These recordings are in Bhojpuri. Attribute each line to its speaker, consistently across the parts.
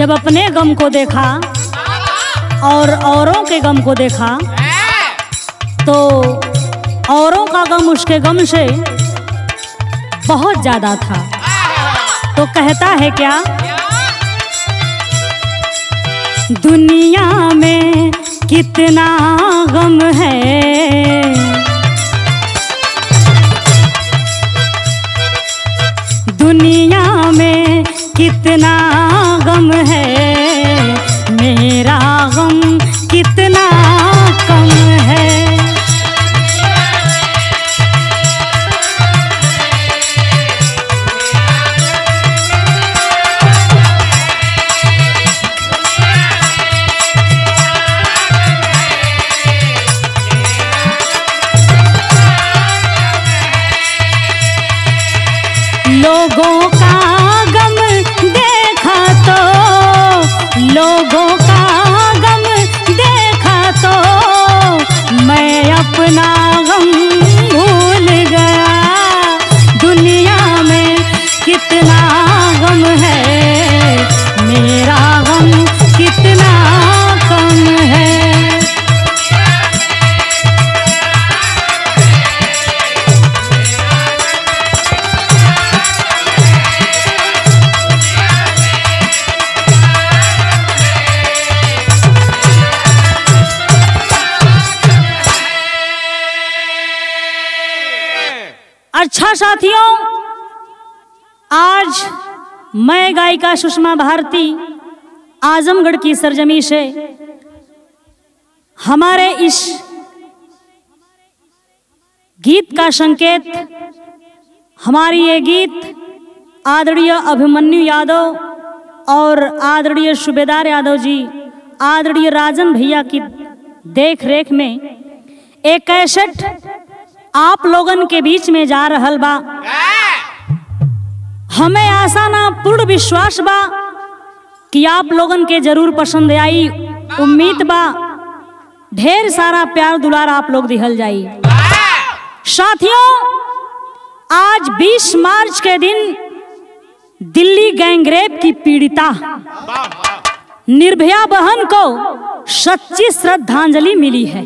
Speaker 1: जब अपने गम को देखा और औरों के गम को देखा तो औरों का गम उसके गम से बहुत ज्यादा था। तो कहता है क्या, दुनिया में कितना गम है, दुनिया में कितना गम है, मेरा गम कितना कम है। लोगों का गम देखा तो, लोगों का गम देखा तो मैं अपना गम भूल गया। दुनिया में कितना गम है, मेरा गम कितना कम है। अच्छा साथियों, आज मैं गायिका सुषमा भारती आजमगढ़ की सरजमी से हमारे इस गीत का संकेत, हमारी ये गीत आदरणीय अभिमन्यु यादव और आदरणीय सूबेदार यादव जी, आदरणीय राजन भैया की देख रेख में एक कैसेट आप लोगन के बीच में जा रहल बा। हमें आशा ना पूर्ण विश्वास बा कि आप लोगन के जरूर पसंद आई। उम्मीद बा ढेर सारा प्यार दुलार आप लोग दिहल जाई। साथियों, आज 20 मार्च के दिन दिल्ली गैंगरेप की पीड़िता निर्भया बहन को सच्ची श्रद्धांजलि मिली है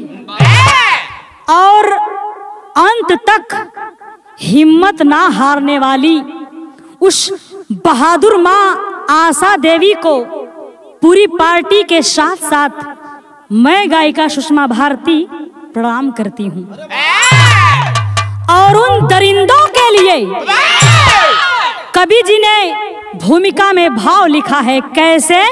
Speaker 1: और अंत तक हिम्मत ना हारने वाली उस बहादुर माँ आशा देवी को पूरी पार्टी के साथ साथ मैं गायिका सुषमा भारती प्रणाम करती हूँ। और उन दरिंदों के लिए कवि जी ने भूमिका में भाव लिखा है, कैसे?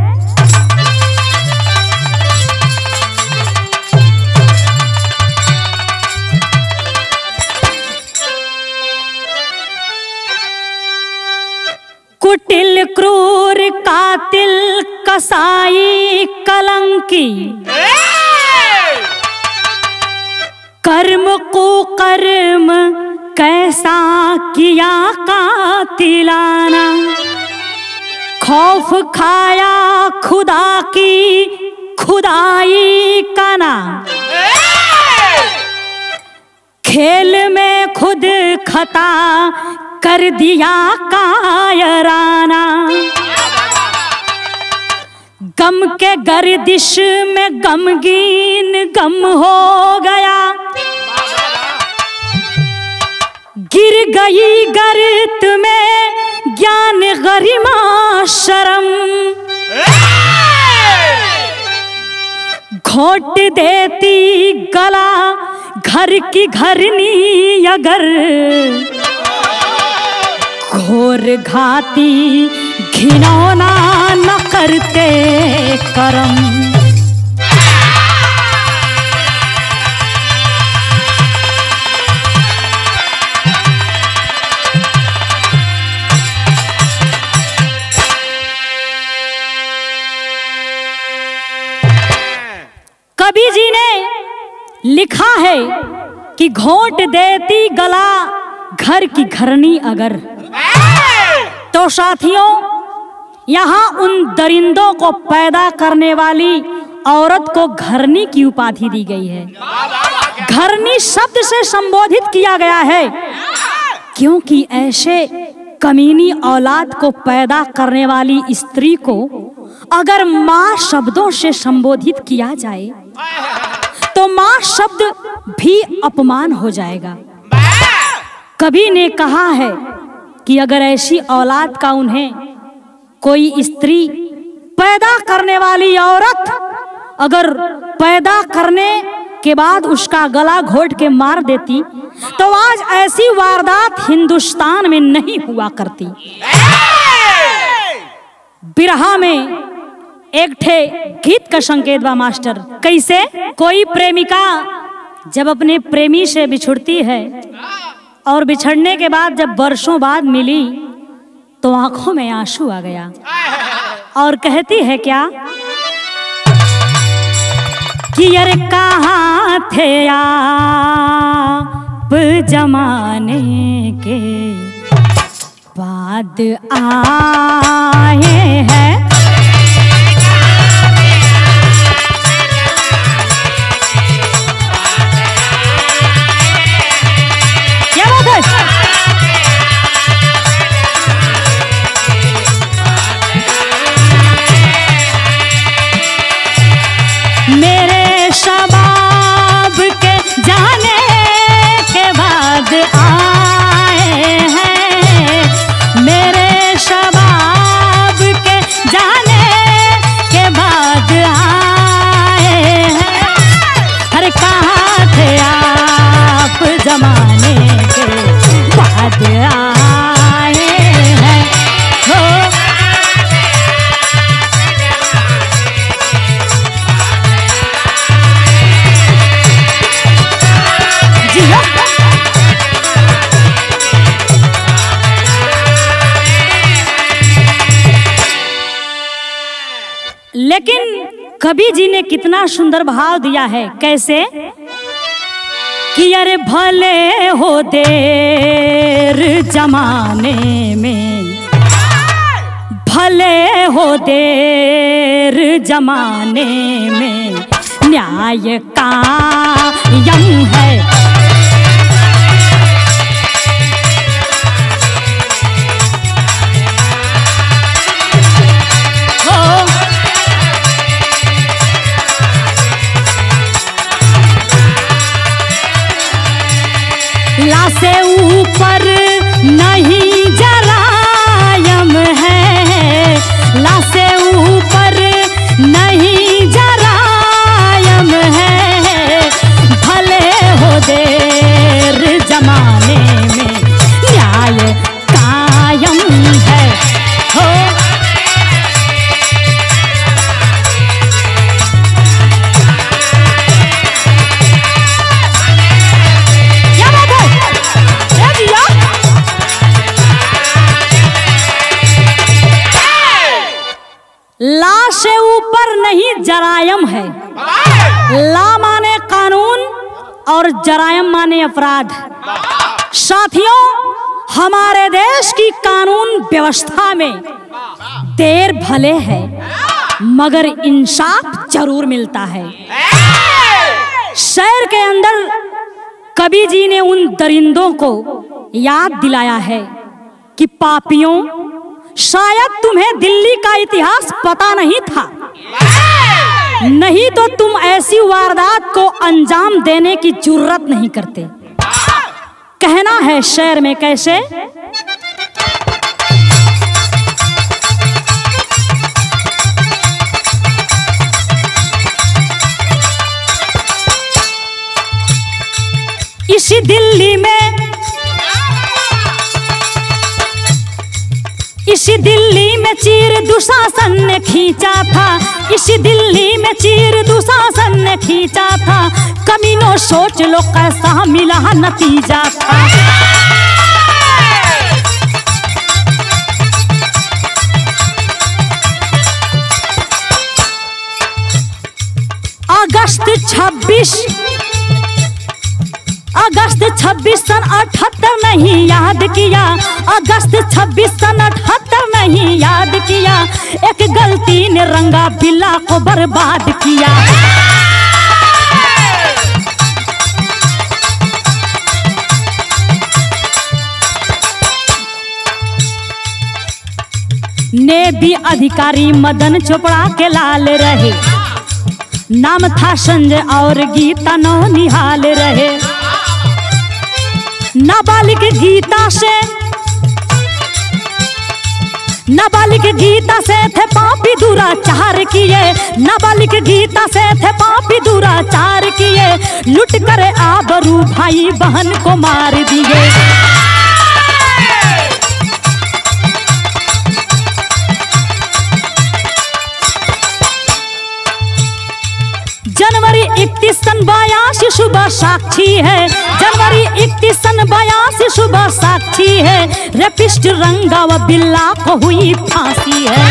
Speaker 1: कुटिल क्रूर कातिल कसाई कलंकी, कर्म को कर्म कैसा किया कातिलाना, खौफ खाया खुदा की खुदाई का ना, खेल में खुद खता कर दिया कायराना, गम के गर्दिश में गमगीन गम हो गया, गिर गई गर्त में ज्ञान गरिमा शर्म, घोट देती गला घर की घरनी अगर, घोर घाती घिनौना न करते करम। कवि जी ने लिखा है कि घोंट देती गला घर की घरनी अगर। तो साथियों, यहाँ उन दरिंदों को पैदा करने वाली औरत को घरनी की उपाधि दी गई है। घरनी शब्द से संबोधित किया गया है क्योंकि ऐसे कमीनी औलाद को पैदा करने वाली स्त्री को अगर माँ शब्दों से संबोधित किया जाए तो माँ शब्द भी अपमान हो जाएगा। कवि ने कहा है कि अगर ऐसी औलाद का उन्हें कोई स्त्री, पैदा करने वाली औरत अगर पैदा करने के बाद उसका गला घोट के मार देती तो आज ऐसी वारदात हिंदुस्तान में नहीं हुआ करती। बिरहा में एक ठे गीत का संकेत बा मास्टर, कैसे? कोई प्रेमिका जब अपने प्रेमी से बिछुड़ती है और बिछड़ने के बाद जब वर्षों बाद मिली तो आंखों में आंसू आ गया और कहती है क्या कि अरे कहाँ थे आप जमाने के बाद आए हैं। क्या बात है? मेरे शबाब के जाने के बाद आए हैं, मेरे शबाब के जाने के बाद आए हैं। अरे कहाँ थे आप जमाने के बाद आए हैं हो। लेकिन कवि जी ने कितना सुंदर भाव दिया है, कैसे कि अरे भले हो देर जमाने में, भले हो देर जमाने में न्याय कायम है। ला से ऊपर नहीं जरायम है, ला से ऊपर नहीं जरायम है। भले हो देर जमाने में न्याय कायम है हो। ला से ऊपर नहीं जरायम है। ला माने कानून और जरायम माने अपराध। साथियों, हमारे देश की कानून व्यवस्था में देर भले है मगर इंसाफ जरूर मिलता है। शहर के अंदर कवि जी ने उन दरिंदों को याद दिलाया है कि पापियों, शायद तुम्हें दिल्ली का इतिहास पता नहीं था, नहीं तो तुम ऐसी वारदात को अंजाम देने की जुर्रत नहीं करते। कहना है शेर में कैसे? इसी दिल्ली में, इसी दिल्ली में चीर दुशासन ने खींचा था, इसी दिल्ली में चीर दुशासन ने खींचा था। कमीनों सोच लो कैसा मिला नतीजा था। अगस्त 26 सन 78 नहीं याद किया, अगस्त 26 सन 78 नहीं याद किया। एक गलती ने रंगा बिल्ला को बर्बाद किया। ने भी अधिकारी मदन चोपड़ा के लाल रहे। नाम था संजय और गीता नौनिहाल रहे। नाबालिग गीता से थे पापी दुराचार किए। नाबालिग गीता से थे पापी दुराचार किए। लुट कर आबरू भाई बहन को मार दिए। जनवरी 31 सन 82 सुबह साक्षी है। जनवरी 31 सन 82 सुबह साक्षी है। रेपिस्ट रंगा व बिल्ला को हुई फांसी है।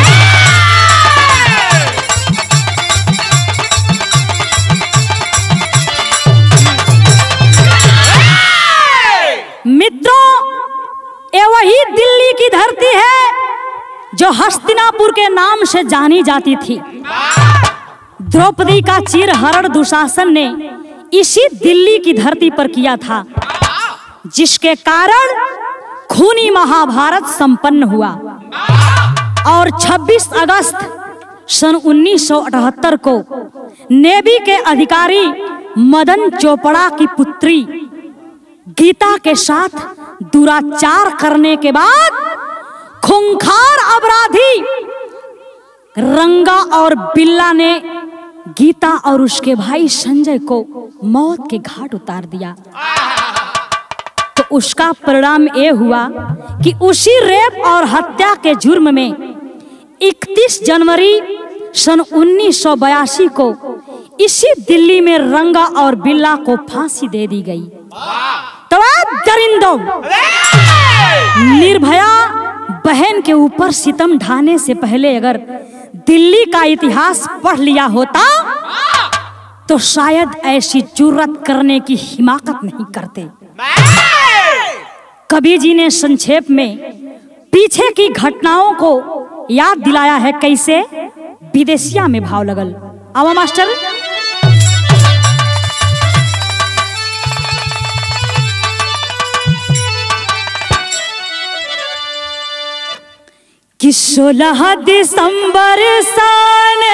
Speaker 1: मित्रों, ये वही दिल्ली की धरती है जो हस्तिनापुर के नाम से जानी जाती थी। द्रौपदी का चिरहरण दुशासन ने इसी दिल्ली की धरती पर किया था, जिसके कारण खूनी महाभारत संपन्न हुआ। और 26 अगस्त सन 1978 को नेवी के अधिकारी मदन चोपड़ा की पुत्री गीता के साथ दुराचार करने के बाद खूंखार अपराधी रंगा और बिल्ला ने गीता और उसके भाई संजय को मौत के घाट उतार दिया। तो उसका परिणाम ये हुआ कि उसी रेप और हत्या के जुर्म में 31 जनवरी सन 1982 को इसी दिल्ली में रंगा और बिल्ला को फांसी दे दी गई। तो दरिंदों, निर्भया बहन के ऊपर सितम ढाने से पहले अगर दिल्ली का इतिहास पढ़ लिया होता तो शायद ऐसी जुर्रत करने की हिमाकत नहीं करते। कवि जी ने संक्षेप में पीछे की घटनाओं को याद दिलाया है। कैसे? विदेशिया में भाव लगल। आवा मास्टर। कि 16 दिसंबर सन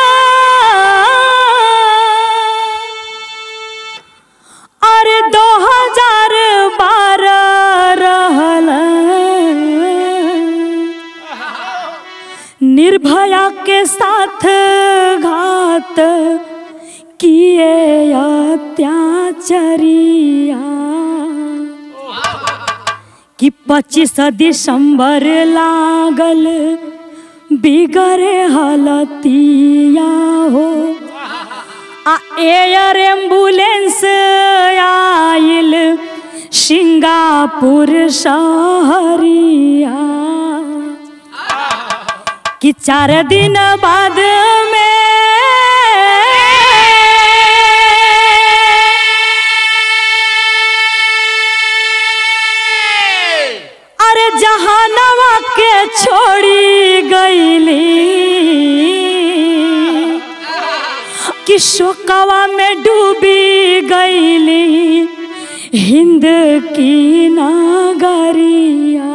Speaker 1: और 2012 रहल निर्भया के साथ घात किए अत्याचारिया। कि 25 दिसंबर लागल बिगड़े हालतिया हो। एयर एम्बुलेंस आइल सिंगापुर शहरिया। कि 4 दिन बाद में जहानवा के छोड़ी गईली। कि शोकवा में डूबी गईली हिंद की नागरिया।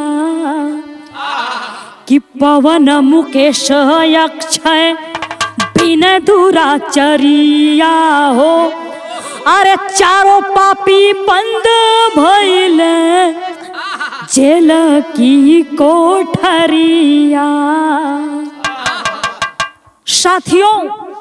Speaker 1: कि पवन मुकेश अक्षय बिन दुराचरिया हो। अरे चारों पापी बंद भइले जेल की कोठरिया। साथियों,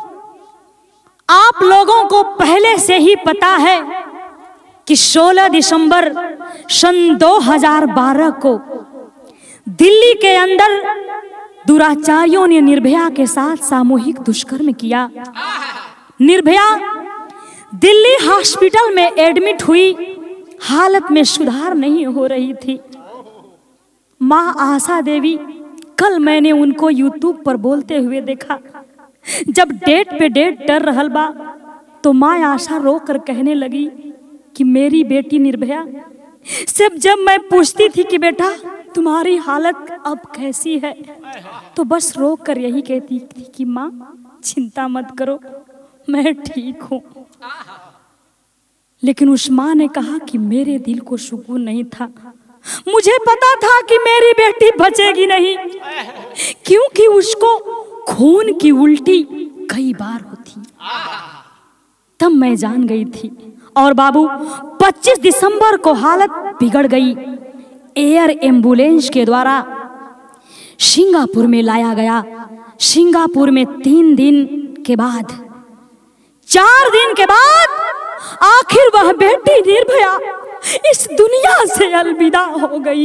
Speaker 1: आप लोगों को पहले से ही पता है कि 16 दिसंबर सन 2012 को दिल्ली के अंदर दुराचारियों ने निर्भया के साथ सामूहिक दुष्कर्म किया। निर्भया दिल्ली हॉस्पिटल में एडमिट हुई, हालत में सुधार नहीं हो रही थी। माँ आशा देवी, कल मैंने उनको यूट्यूब पर बोलते हुए देखा। जब डेट पे डेट डर रहल बा तो माँ आशा रो कर कहने लगी कि मेरी बेटी निर्भया सिर्फ जब मैं पूछती थी कि बेटा तुम्हारी हालत अब कैसी है, तो बस रो कर यही कहती थी कि माँ चिंता मत करो, मैं ठीक हूँ। लेकिन उस माँ ने कहा कि मेरे दिल को सुकून नहीं था मुझे पता था कि मेरी बेटी बचेगी नहीं, क्योंकि उसको खून की उल्टी कई बार होती। तब मैं जान गई थी। और बाबू 25 दिसंबर को हालत बिगड़ गई। एयर एम्बुलेंस के द्वारा सिंगापुर में लाया गया। सिंगापुर में 3 दिन के बाद, 4 दिन के बाद आखिर वह बेटी निर्भया इस दुनिया से अलविदा हो गई।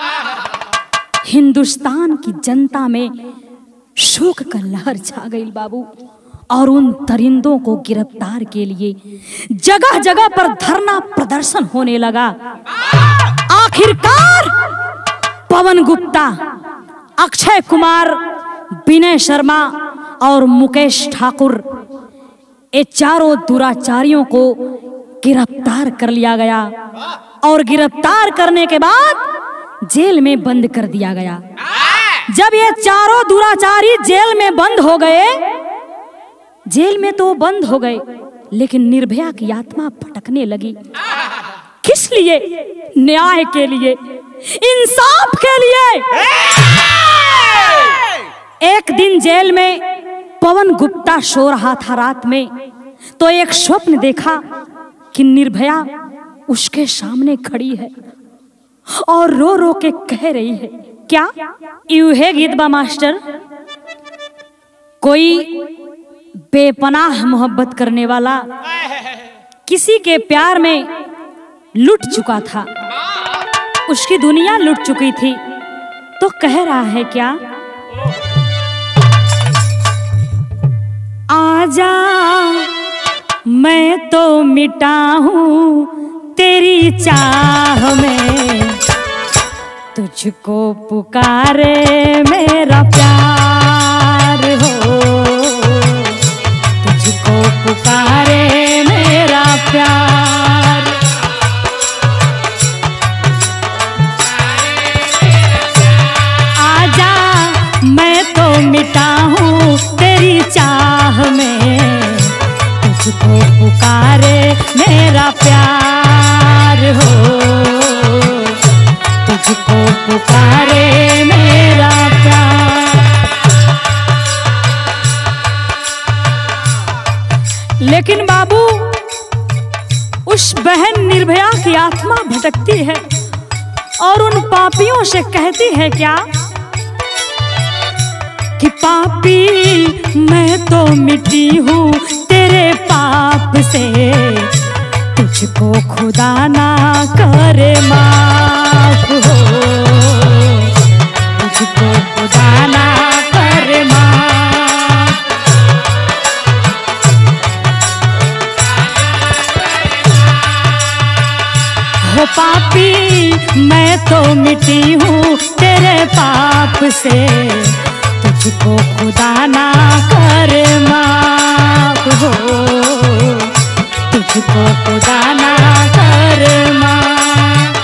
Speaker 1: हिंदुस्तान की जनता में शोक का लहर छा गई बाबू। और उन दरिंदों को गिरफ्तार के लिए जगह जगह पर धरना प्रदर्शन होने लगा। आखिरकार पवन गुप्ता, अक्षय कुमार, विनय शर्मा और मुकेश ठाकुर, ये चारों दुराचारियों को गिरफ्तार कर लिया गया। और गिरफ्तार करने के बाद जेल में बंद कर दिया गया। जब ये चारों दुराचारी जेल में बंद हो गए, जेल में तो बंद हो गए, लेकिन निर्भया की आत्मा भटकने लगी। किस लिए? न्याय के लिए, इंसाफ के लिए। एक दिन जेल में पवन गुप्ता सो रहा था रात में, तो एक स्वप्न देखा कि निर्भया उसके सामने खड़ी है और रो रो के कह रही है, क्या यू है गीतबा मास्टर? कोई बेपनाह मोहब्बत करने वाला किसी के प्यार में लुट चुका था, उसकी दुनिया लुट चुकी थी, तो कह रहा है क्या, आजा मैं तो मिटा हूं तेरी चाह में, तुझको पुकारे मेरा प्यार हो, तुझको पुकारे मेरा प्यार। आजा मैं तो मिटा हूँ तेरी चाह में, तुझको पुकारे मेरा प्यार हो, तुझको पुकारे मेरा प्यार। लेकिन बाबू उस बहन निर्भया की आत्मा भटकती है और उन पापियों से कहती है क्या कि पापी मैं तो मिटी हूँ तेरे पाप से, तुझको खुदा ना करे माफ हो, तुझको खुदा ना करे माफ। हो पापी मैं तो मिटी हूँ तेरे पाप से, तुझको खुदा ना करे माफ हो, तुझको खुदा ना करे माफ।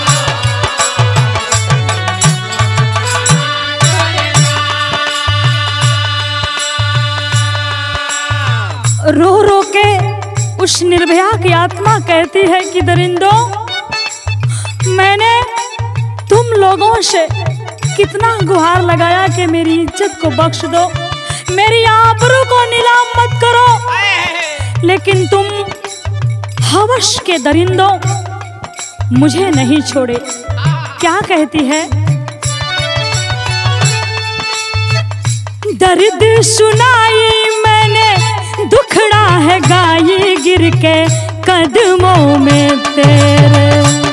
Speaker 1: रो रो के उस निर्भया की आत्मा कहती है कि दरिंदों, मैंने तुम लोगों से कितना गुहार लगाया कि मेरी इज्जत को बख्श दो, मेरी आबरू को नीलाम मत करो, लेकिन तुम हवस के दरिंदों मुझे नहीं छोड़े। क्या कहती है, दर्द सुनाई मैंने दुखड़ा है गाई गिर के कदमों में तेरे,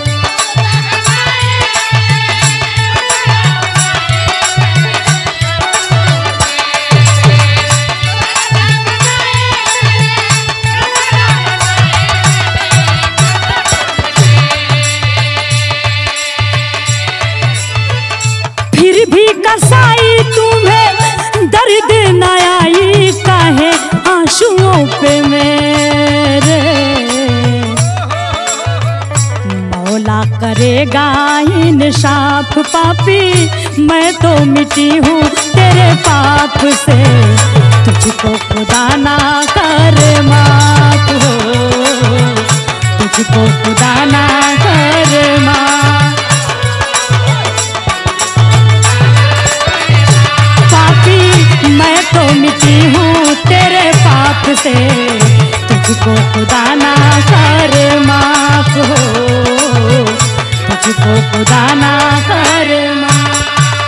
Speaker 1: फिर भी कसाई तुम्हें दर्द न आई काहे आंसुओं पे मेरे, मौला करेगा इंसाफ पापी मैं तो मिटी हूँ तेरे पाप से, तुझको खुदा ना करे माफ हो, तुझको खुदा ना करे माफ। करती हूँ तेरे पाप से, तुझको खुदा ना कर माफ हो, तुझको खुदा ना कर माफ।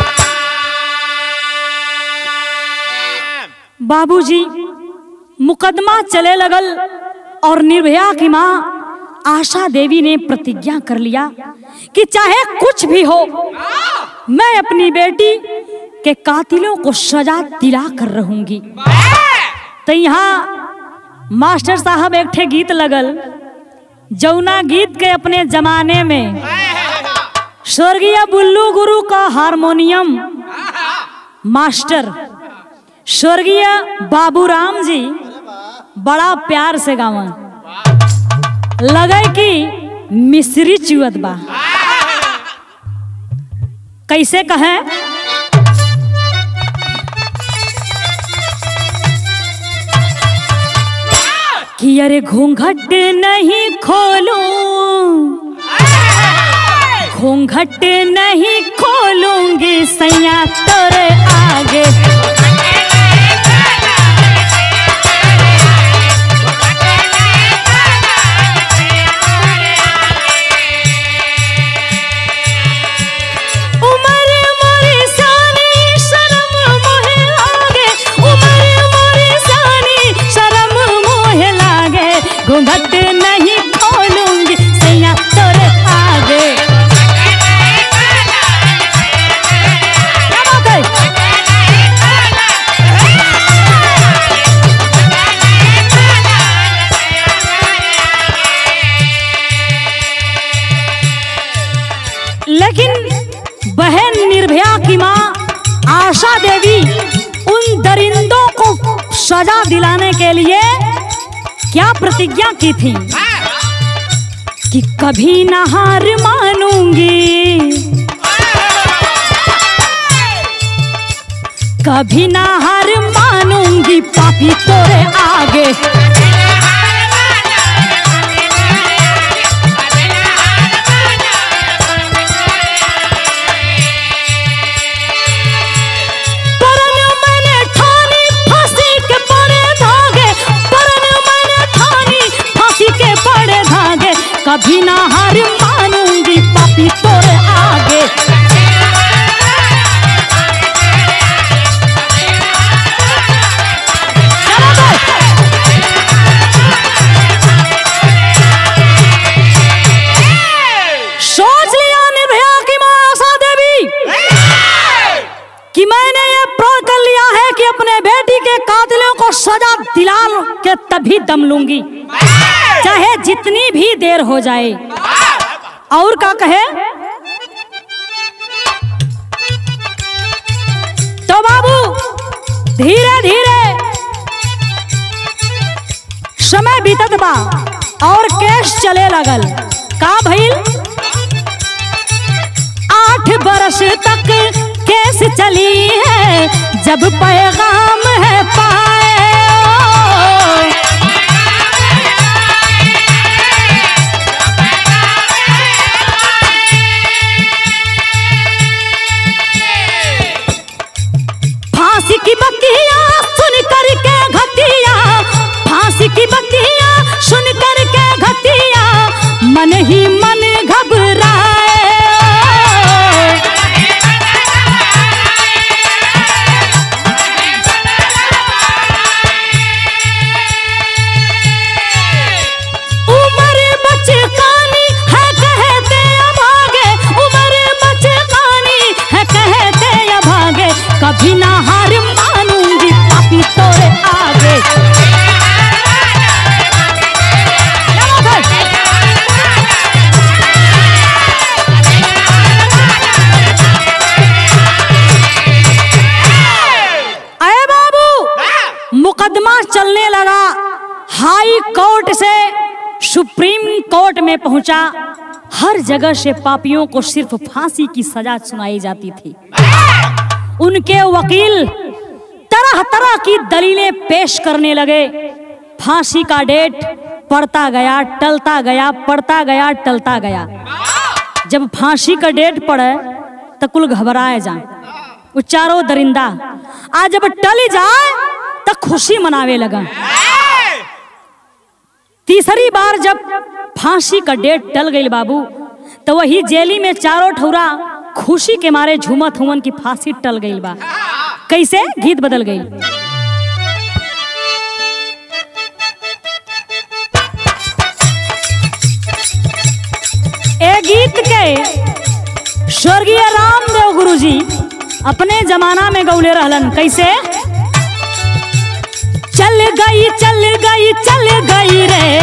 Speaker 1: बाबूजी मुकदमा चले लगल और निर्भया की माँ आशा देवी ने प्रतिज्ञा कर लिया कि चाहे कुछ भी हो, मैं अपनी बेटी के कातिलों को सजा दिला कर रहूंगी। तो यहाँ मास्टर साहब एक ठे गीत लगल, जौना गीत के अपने जमाने में स्वर्गीय बुल्लू गुरु का हारमोनियम मास्टर स्वर्गीय बाबूराम जी बड़ा प्यार से गावा, लगे कि मिश्री चुअत बा। कैसे कहे कि अरे घूंघट नहीं खोलूं, घूंघट नहीं खोलूंगी सैया तेरे आगे, घूंघट नहीं खोलूंगी सैया तेरे आगे। क्या बात है? लेकिन बहन निर्भया की माँ आशा देवी उन दरिंदों को सजा दिलाने के लिए क्या प्रतिज्ञा की थी कि कभी ना हार मानूंगी, कभी ना हार मानूंगी पापी तेरे आगे। कभी ना हार मानूंगी पापी तेरे आगे। सोच लिया निर्भया की मां आशा देवी कि मैंने ये प्रण कर लिया है कि अपने बेटी के कातिलों को सजा दिला के तभी दम लूंगी, चाहे जितनी भी देर हो जाए। और क्या कहे तो बाबू धीरे धीरे समय बीतत बा और केस चले लगल। का भइल 8 बरस तक केस चली है, जब पैगाम है पाए फांसी की बत्तियां सुन करके घटिया, फांसी की बत्तियां सुन करके घटिया, मन ही मन घबराए। उम्र बचकानी है कहते अभागे, उम्र बचकानी है कहते अभागे, कभी ना हार मानूंगी पापी तेरे आगे। अरे बाबू मुकदमा चलने लगा, हाई कोर्ट से सुप्रीम कोर्ट में पहुंचा। हर जगह से पापियों को सिर्फ फांसी की सजा सुनाई जाती थी। उनके वकील तरह तरह की दलीलें पेश करने लगे। फांसी का डेट पड़ता गया, टलता गया, पड़ता गया, टलता गया। जब फांसी का डेट पड़े तो कुल घबराए जाए, वो चारों दरिंदा। आज जब टल जाए तो खुशी मनावे लगा। तीसरी बार जब फांसी का डेट टल गई बाबू, तो वही जेली में चारों ठौरा खुशी के मारे झूमत हुवन की फांसी टल गई बा। कैसे? गीत बदल गई। ए गीत के स्वर्गीय रामदेव गुरुजी अपने जमाना में गौले रहलन। कैसे? चल गई चल गई चल गई रे,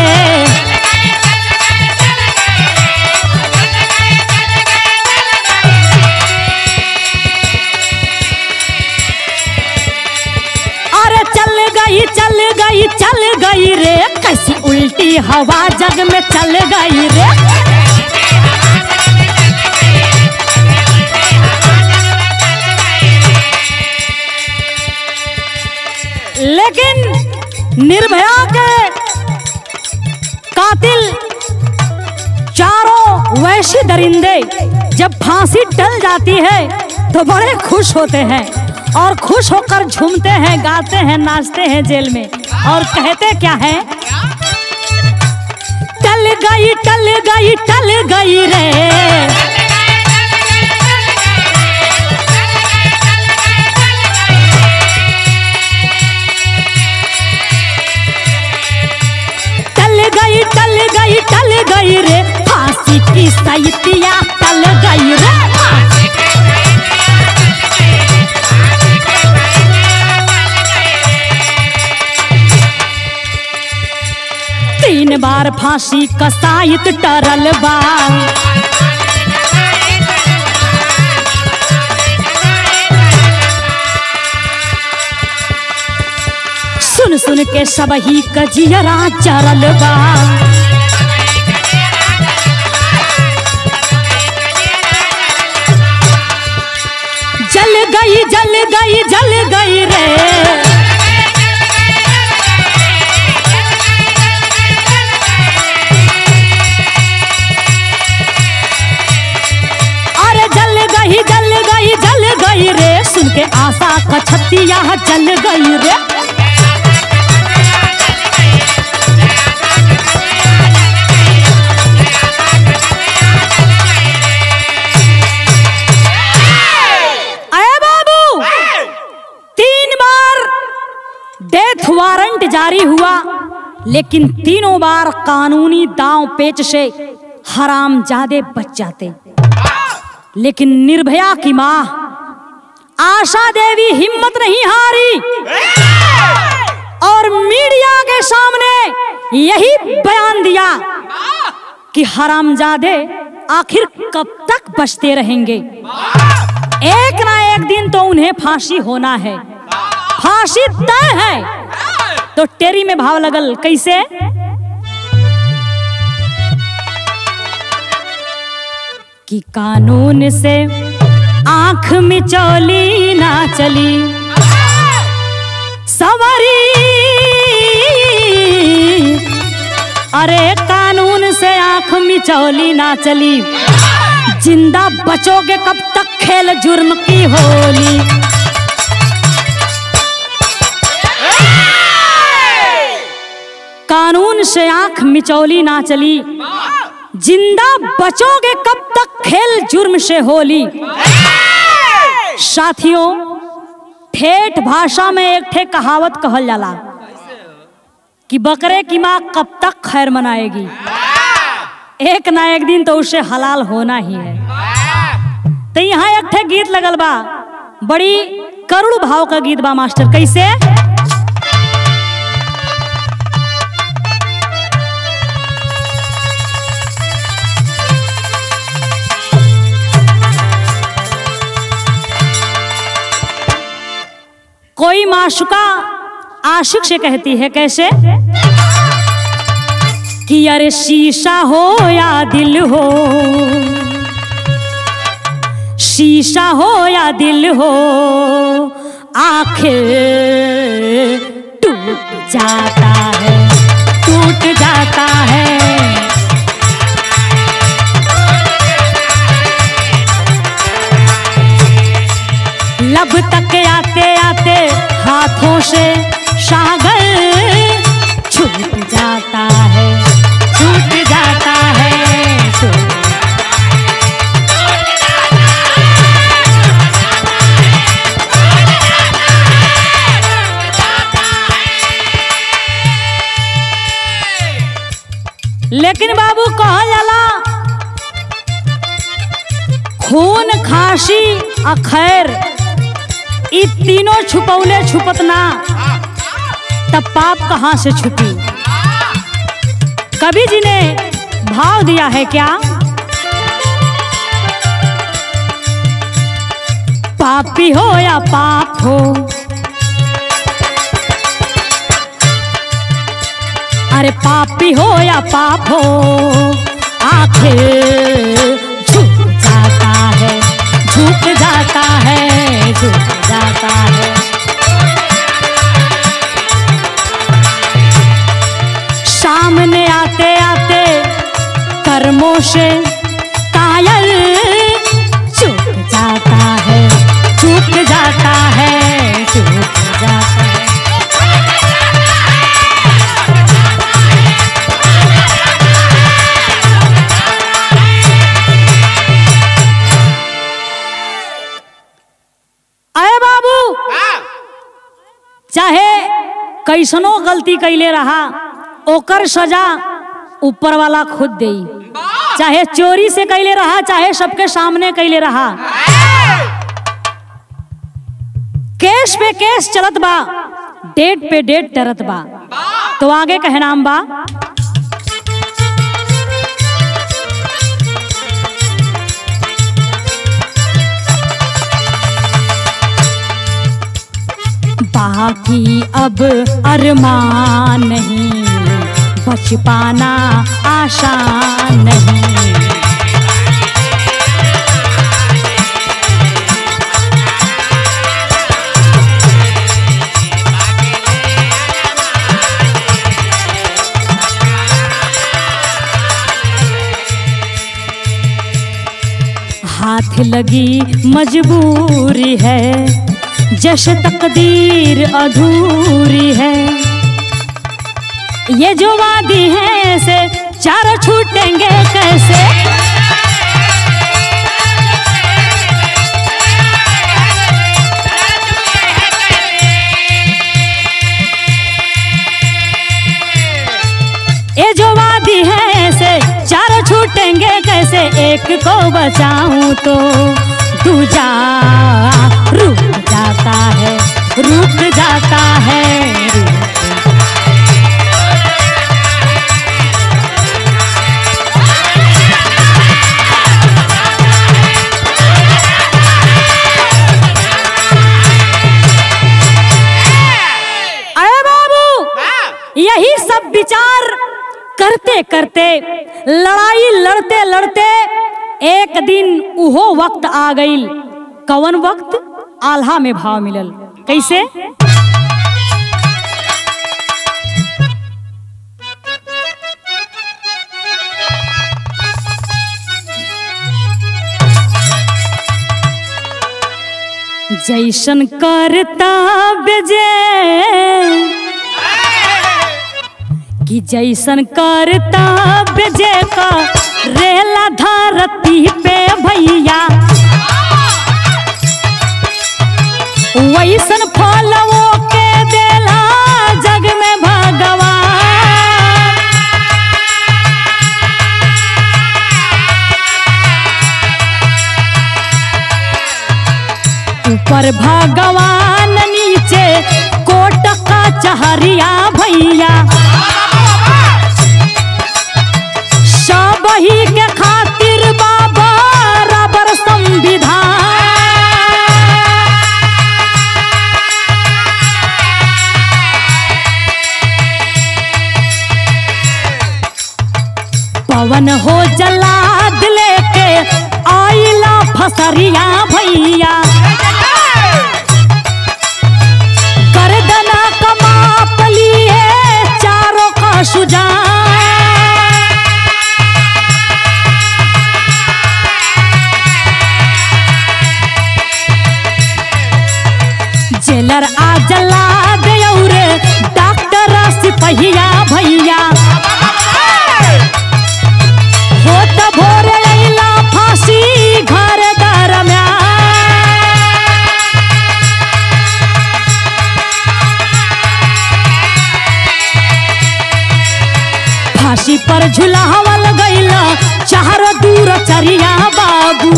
Speaker 1: अरे चल गई चल गई चल गई रे, कैसी उल्टी हवा जग में चल गई रे। लेकिन निर्भया के कातिल चारों वैश्य दरिंदे जब फांसी टल जाती है तो बड़े खुश होते हैं और खुश होकर झूमते हैं, गाते हैं, नाचते हैं जेल में और कहते क्या है? टल गई टल गई टल गई रे, टल गई टल गई रे, फांसी की सैतिया टल गई रे। 3 बार फांसी का साइत टरल बा, सुन सुन के सबही कजियरा चरल बा। जल गई जल गई जल गई रे, अरे जल गई जल गई जल गई रे, सुन के आशा का छतिया जल गई रे। डेथ वारंट जारी हुआ, लेकिन तीनों बार कानूनी दांव पेच से हरामजादे बच जाते। लेकिन निर्भया की मां आशा देवी हिम्मत नहीं हारी और मीडिया के सामने यही बयान दिया कि हरामजादे आखिर कब तक बचते रहेंगे, एक ना एक दिन तो उन्हें फांसी होना है, फांसी तय है। तो टेरी में भाव लगल। कैसे? कि कानून से आंख मिचौली ना चली सवारी, अरे कानून से आंख मिचौली ना चली, जिंदा बचोगे कब तक खेल जुर्म की होली। कानून से आंख मिचौली ना चली, जिंदा बचोगे कब तक खेल जुर्म से होली। साथियों, ठेठ भाषा में एक ठे कहावत कहल जाला कि बकरे की माँ कब तक खैर मनाएगी, एक ना एक दिन तो उसे हलाल होना ही है। तो यहाँ एक ठे गीत लगल बा, बड़ी करुण भाव का गीत बा मास्टर। कैसे? कोई माशुका आशिक से कहती है। कैसे? कि अरे शीशा हो या दिल हो, शीशा हो या दिल हो, आखिर टूट जाता है, टूट जाता है। लब तक आते आते हाथों से लेकिन बाबू कहा जाला खून खांसी अखैर ई तीनों छुपौले छुपत ना, तब पाप कहां से छुपी। कवि जी ने भाव दिया है क्या, पापी हो या पाप हो, अरे पापी हो या पाप हो, आखिर झुक जाता है, झुक जाता है, झुक जाता है। सामने आते आते कर्मों से कायल झुक जाता है, झुक जाता है, झुक जाता है। अरे बाबू चाहे कैसनो गलती कैले रहा ओकर सजा ऊपर वाला खुद देई, चाहे चोरी से कैले रहा चाहे सबके सामने कैले रहा, केस पे केस चलत बा, डेट पे डेट टरत बा। तो आगे कहनाम बा, बाकी अब अरमान नहीं, बच पाना आसान नहीं। हाथ लगी मजबूरी है, जैसे तकदीर अधूरी है। ये जो वादी है से चार छूटेंगे कैसे, ये जो वादी है से चार छूटेंगे कैसे। एक को बचाऊं तो दूजा रुक जाता है, रुक जाता है, अरे बाबू यही सब विचार करते करते लड़ाई लड़ते लड़ते एक दिन उहो वक्त आ गई। कवन वक्त, आल्हा में भाव मिलल। कैसे, जैसन करता बेजे कि जैसन करता बेजे का रेला धरती पे भैया, वैसन फलवो के देला जग में भगवान। ऊपर भगवान नीचे कोट का चहरिया भैया, सब ही के खातिर बाबा रबर संविधान। पवन हो जलाद लेके आइला फसरिया भैया, गर्दना कमाप लिए चारों का सुजान। जेलर आ जलाद और डॉक्टर सिपहिया भैया, होत भोरे अइला फांसी घर दरम्यान। फांसी पर झुलावल गईला चार दूर चरिया बाबू।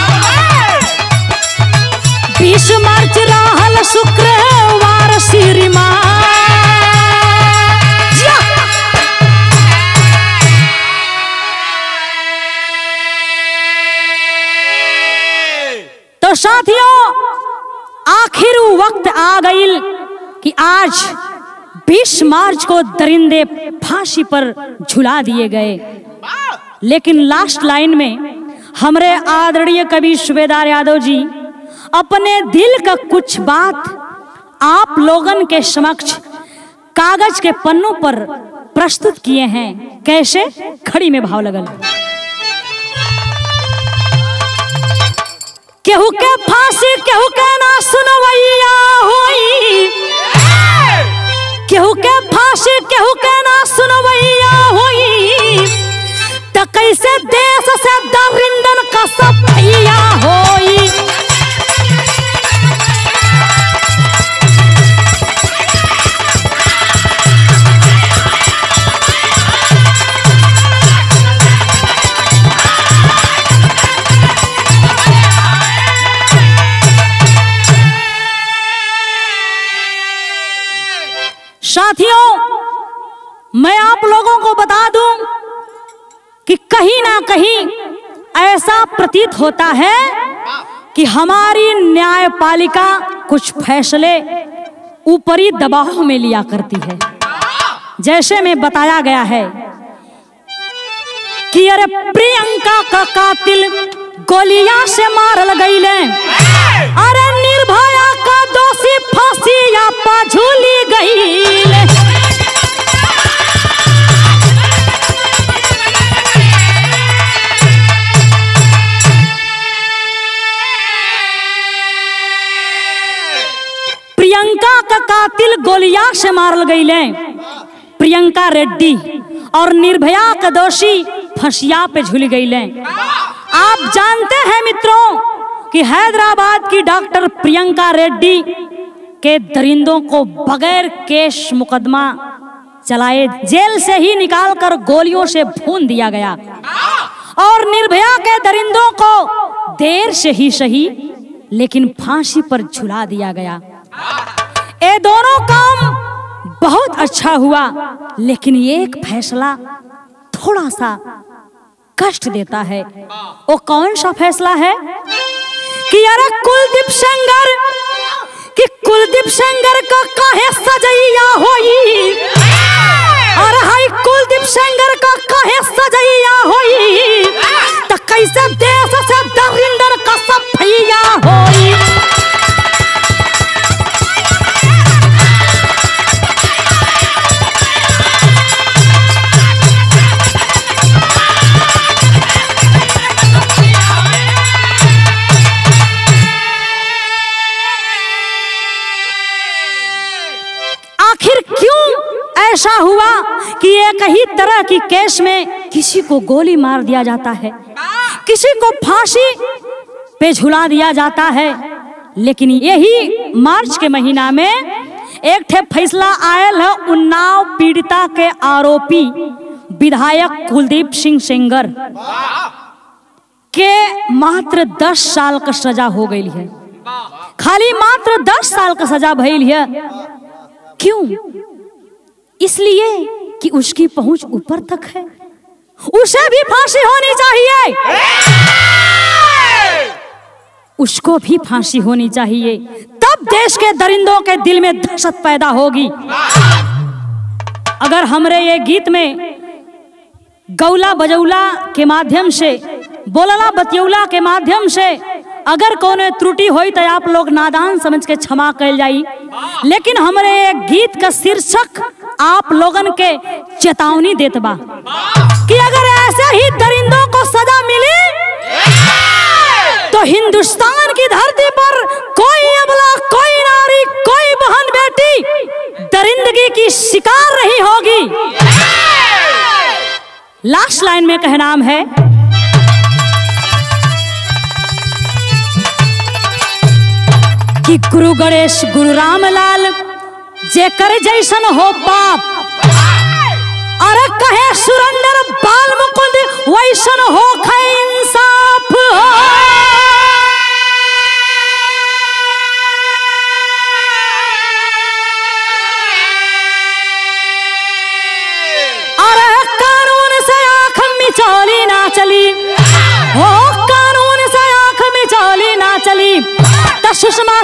Speaker 1: 20 मार्च रहल शुक्रवार श्रीमान। तो साथियों आखिर वक्त आ गई कि आज 20 मार्च को दरिंदे फांसी पर झुला दिए गए। लेकिन लास्ट लाइन में हमारे आदरणीय कवि सूबेदार यादव जी अपने दिल का कुछ बात आप लोगन के समक्ष कागज के पन्नों पर प्रस्तुत किए हैं। कैसे? खड़ी में भाव लगल। केहू के फांसी केहू के ना सुनवैया होई, केहू के फांसी केहू के ना सुनवैया होई, त कैसे देश से दरिंदन का सफैया होई। साथियों मैं आप लोगों को बता दूं कि कहीं ना कहीं ऐसा प्रतीत होता है कि हमारी न्यायपालिका कुछ फैसले ऊपरी दबाव में लिया करती है। जैसे में बताया गया है कि अरे प्रियंका का कातिल गोलियां से मारल गईले, अरे निर्भया का दोषी फांसिया पा झूली गईले। प्रियंका का कातिल गोलियां से मारल गईले प्रियंका रेड्डी, और निर्भया का दोषी फांसिया पे झूल गईले। आप जानते हैं मित्रों कि हैदराबाद की डॉक्टर प्रियंका रेड्डी के दरिंदों को बगैर केस मुकदमा चलाए जेल से ही निकालकर गोलियों से भून दिया गया, और निर्भया के दरिंदों को देर से ही सही लेकिन फांसी पर झुला दिया गया। ये दोनों काम बहुत अच्छा हुआ, लेकिन एक फैसला थोड़ा सा कष्ट देता है। वो कौन सा फैसला है कि यार कुलदीप सेंगर, कि कुलदीप सेंगर का काहे सजैया होई, और हाय कुलदीप सेंगर का काहे सजैया होई, तो कैसे देश से दरिंदर का सफैया होई। आखिर क्यों ऐसा हुआ कि एक ही तरह की केस में किसी को गोली मार दिया जाता है, किसी को फांसी पे झुला दिया जाता है, लेकिन यही मार्च के महीना में एक ठे फैसला आयल है उन्नाव पीड़िता के आरोपी विधायक कुलदीप सिंह सेंगर के मात्र 10 साल का सजा हो गई है। खाली मात्र 10 साल का सजा भइल है। क्यों? इसलिए कि उसकी पहुंच ऊपर तक है, उसे भी फांसी होनी चाहिए, उसको भी फांसी होनी चाहिए, तब देश के दरिंदों के दिल में दहशत पैदा होगी। अगर हमरे ये गीत में गौला बजौला के माध्यम से, बोलला बतियौला के माध्यम से अगर कोनो त्रुटि होई तो आप लोग नादान समझ के क्षमा कल जाई, लेकिन हमारे एक गीत का शीर्षक आप लोगन के चेतावनी देत बा कि अगर ऐसे ही दरिंदों को सजा मिली तो हिंदुस्तान की धरती पर कोई अबला, कोई नारी, कोई बहन बेटी दरिंदगी की शिकार नहीं होगी। लास्ट लाइन में कहनाम है कि गुरु गणेश गुरु रामलाल जेकर जैसन हो पाप, अरे कहे सुरेंद्र ऐसन हो खे इंसाफ हो। अरे कानून से आंख मिचौली ना चली हो, कानून से आंख मिचौली ना चली। तो सुषमा